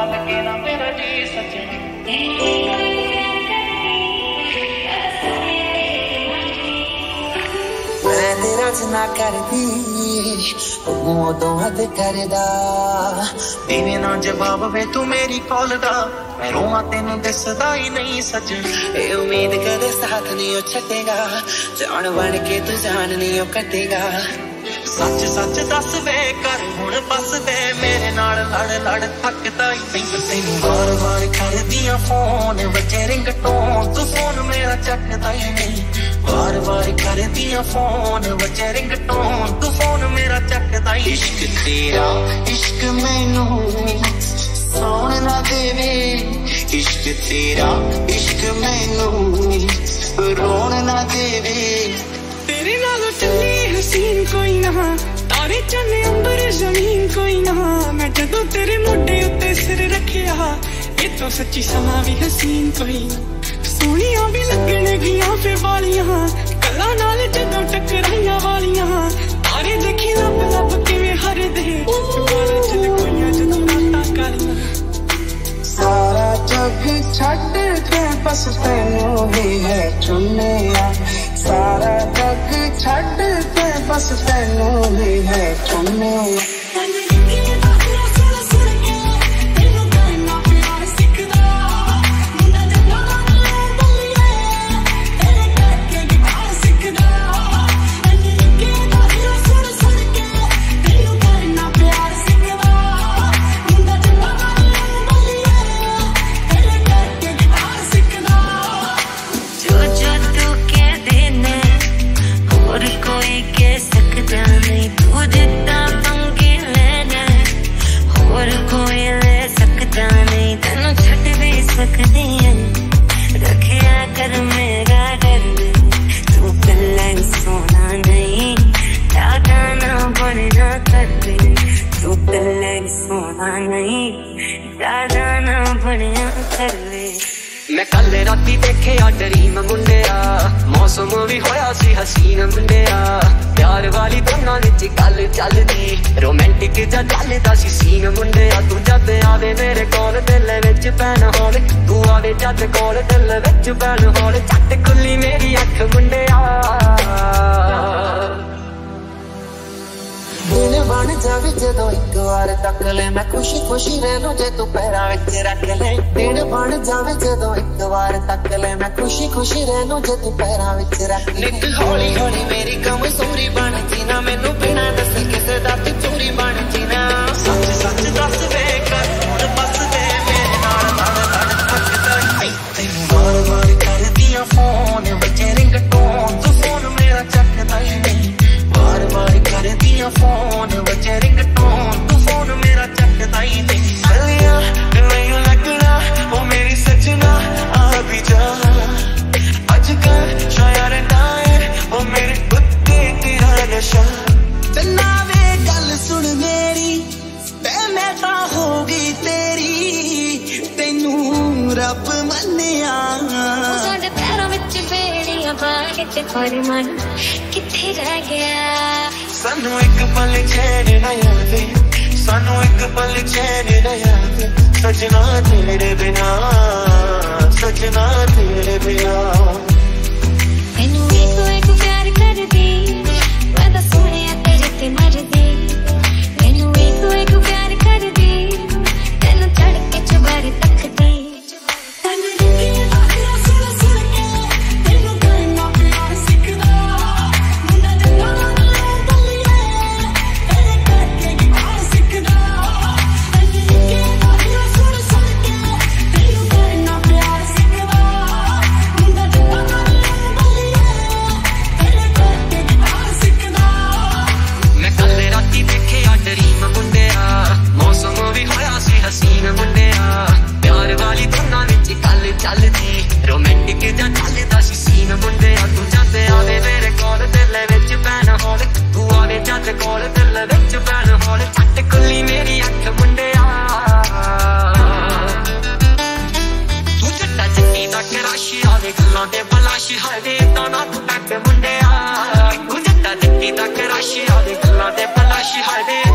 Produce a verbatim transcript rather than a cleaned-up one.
लगे ना मेरा जी सजना। मैं तेरा जना करदी उदों हद करदा इवें ना जवाब वे तू मेरी कॉल दा मैं रोवां तेनू दसदा ही नहीं सजन। ए उम्मीद कदे साथ नहीं छड्डेगा जान बन के तू जान नहीं कटेगा। सच सच दस वे कर हुण बस दे मेरे नाल लड़ लड़ थकदा ही नहीं तैनू बार बार करदियां फोन बजे रिंगटोन तू फोन मेरा चकदा ही नहीं। बार बार करदियां फोन बजे रिंगटोन तू फोन मेरा चकदा ही। इश्क तेरा इश्क मैनू सोन ना देवे इश्क तेरा इश्क मैनू रोन ना देवे। तेरे नाल चली हसीन कोई ना तारे चले अंबर जमीन कोई ना मैं जदों तेरे मोढे उत्ते सिर रखिया ये तो सच्ची समा भी हसीन कोई ना। सोहणियां भी लगण गियां फे वालियां गल्लां नाल जदों टकराइयां वालियां तारे देखी लब लब किवें हरदे बालां च लकोइयां जदों रातां कालियां। सारा जग छड्ड के बस तैनू ही है चुनिया सारा जग छड्ड के बस तैनू ही है चुनिया। मैं कल राती देखिया ड्रीम मुंडिया मौसम भी होया सी हसीन मुंडिया प्यार वाली दोनों विच गल चलदी रोमांटिक जा चलदा सी सीन मुंडिया। तू जद आवे मेरे कोल दिल विच पैन होले तू आवे जद कोल दिल विच पैन होले झट खुली मेरी अख मुंडिया। दिल बन जावे जदों एक बार तक ले मैं खुशी खुशी रहूं जे तू पैरां विच रख ले। दिल बन जावे जदों एक बार तक ले मैं खुशी खुशी रहूं जे तू पैरां विच रख ले। नित हौली हौली मेरी कमजोरी बन जीना मैनू बिना दसे किसे दा तू चोरी बन जीना। सच सच दस वे कर हुण बस दे मेरे नाल लड़ लड़ थकदा ही तैनू बार बार करदियां फोन बजे रिंगटोन तू फोन मेरा चकदा ही नहीं। बार बार करदियां फोन बजे रिंगटोन तू फोन मेरा चकदा ही नहीं। गलियां नहीं लगना ओ मेरी सजना आ भी जा अजकल शायर डाए ओ मेरे कुत्ते तेरा नशा। चन्ना वे गल सुन मेरी ते मैं तां होगी तेरी तैनू रब मन्निया। साडे पैरां विच बेड़ियां पा के ते फरमान किथे रह गया। सानू एक पल चैन न आवे सानू एक पल चैन न आवे सजना तेरे बिना सजना तेरे बिना। मैनू एक एक प्यार कर दी मैं तां सोहणिया तेरे ते मरदी। मैनू एक एक प्यार कर दी तैनू चढ़ के चुबारे तकदी। रोमांटिक जा चलदा सी सीन मुंडिया तू जद आवे मेरे कोल दिल विच पैन होले तू आवे जद कोल दिल विच पैन होले झट खुली मेरी अख मुंडिया। तू जट्टा जट्टी दा कराशी आवे गल्लां दे बलाशी हवे तां ना तू टक मुंडिया। तू जट्टा जट्टी दा कराशी आवे गल्लां दे बलाशी हवे